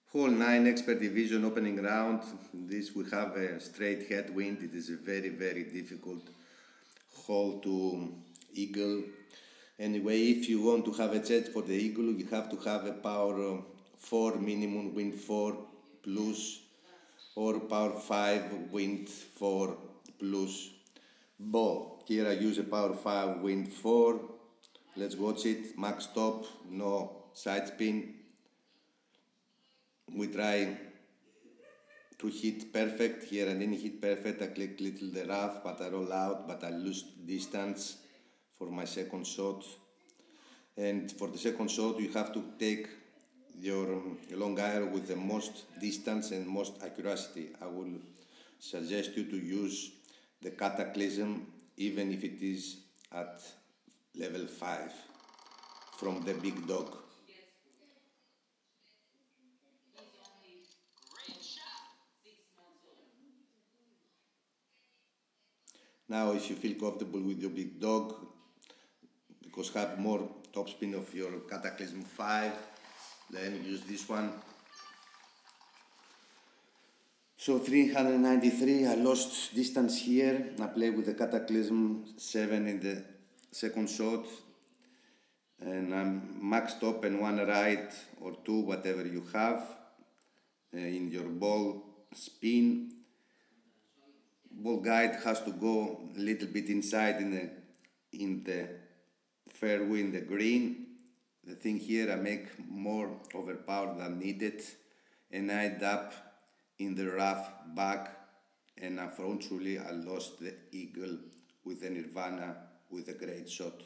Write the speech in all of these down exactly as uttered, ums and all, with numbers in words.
Hole nine expert division opening round. This we have a straight headwind. It is a very very difficult hole to eagle. Anyway, if you want to have a chance for the eagle, you have to have a power uh, four minimum, wind four plus, or power five, wind four plus ball. Here I use a power five, wind four. Let's watch it. Max top, no side spin. We try to hit perfect. Here I didn't hit perfect. I click little the rough, but I roll out, but I lose distance for my second shot. And for the second shot, you have to take your um, long arrow with the most distance and most accuracy. I will suggest you to use the Cataclysm, even if it is at level five from the big dog. Now, if you feel comfortable with your big dog, because have more topspin of your Cataclysm five, then use this one. So three hundred ninety-three, I lost distance here. I play with the Cataclysm seven in the second shot, and I'm max top and one right or two, whatever you have uh, in your ball spin. Ball guide has to go a little bit inside in the in the fairway in the green. The thing here, I make more overpower than needed, and I end up in the rough back, and unfortunately I lost the eagle with the Nirvana with a great shot.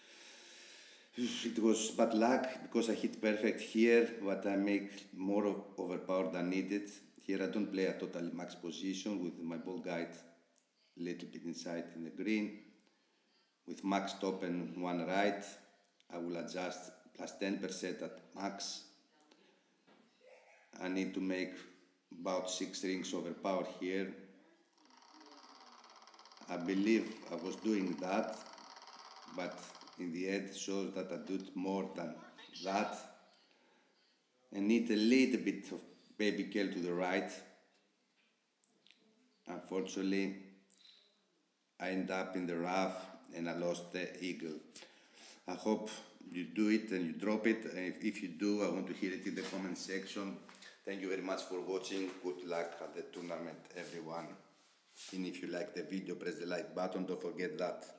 It was bad luck because I hit perfect here, but I make more overpower than needed. Here I don't play a totally max position with my ball guide a little bit inside in the green. With max top and one right, I will adjust plus ten percent at max. I need to make about six rings overpower here. I believe I was doing that, but in the end it shows that I did more than that. I need a little bit of baby curl to the right. Unfortunately, I end up in the rough and I lost the eagle. I hope you do it and you drop it. And if, if you do, I want to hear it in the comment section. Thank you very much for watching. Good luck at the tournament, everyone. And if you like the video, press the like button. Don't forget that.